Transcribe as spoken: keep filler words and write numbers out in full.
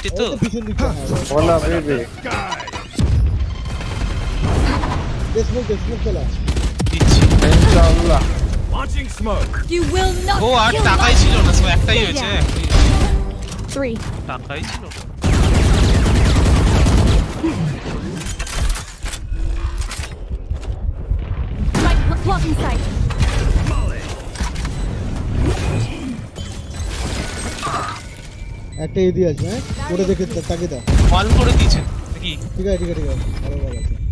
দিচ্ছে তো পিছন দিকে বলা বেবি দেশমুখ দেশমুখ চলা দিচ্ছি ইনশাআল্লাহ Launching smoke. You will not O R kill টাকাই my ছিল না সব teammate. একটাই Stay হয়েছে down. Three. টাকাই ছিল না Light bl- blocking sight. একটা এদিকে আছে হ্যাঁ করে দেখে তাকে দাও কল করে দিয়েছেন নাকি ঠিক আছে ঠিক আছে ঠিক আছে ভালো ভালো আছে